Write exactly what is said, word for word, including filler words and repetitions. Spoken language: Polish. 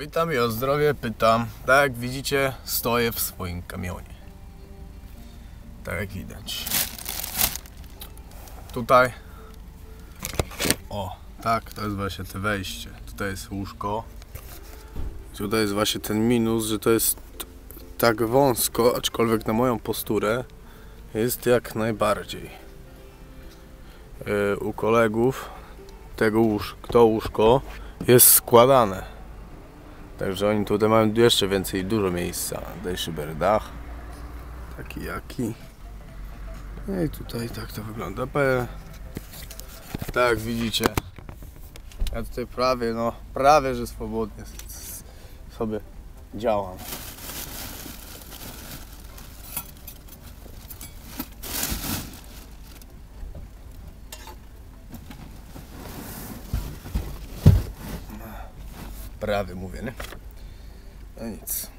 Pytam i o zdrowie, pytam. Tak jak widzicie, stoję w swoim kamionie. Tak jak widać. Tutaj. O, tak, to jest właśnie to wejście. Tutaj jest łóżko. Tutaj jest właśnie ten minus, że to jest tak wąsko, aczkolwiek na moją posturę jest jak najbardziej. Yy, u kolegów tego łóżko, to łóżko jest składane. Także oni tutaj mają jeszcze więcej, dużo miejsca. Tutaj szyber dach. Taki jaki. No i tutaj tak to wygląda. Tak jak widzicie, ja tutaj prawie, no prawie, że swobodnie sobie działam. Prawie mówię, nie? No nic.